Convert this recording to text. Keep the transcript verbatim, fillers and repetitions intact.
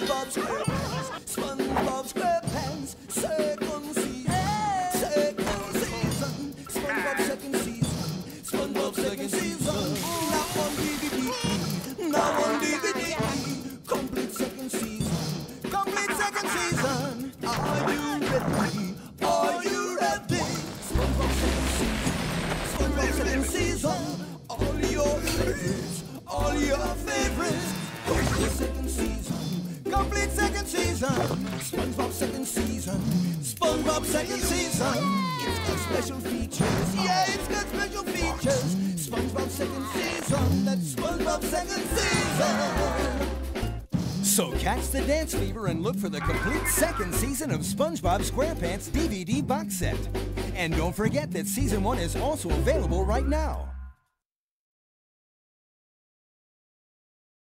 SpongeBob SquarePants, SpongeBob SquarePants, second season, second season, SpongeBob second season, SpongeBob second season. Now on D V D, now on D V D, complete second season, complete second season. Are you ready? Are you ready? SpongeBob second season, SpongeBob second season. All your favorites, all your favorites. Complete second season, complete second season. SpongeBob second season, SpongeBob second season. It's got special features, yeah, it's got special features. SpongeBob second season, that's SpongeBob second season. So catch the dance fever and look for the complete second season of SpongeBob SquarePants D V D box set. And don't forget that season one is also available right now.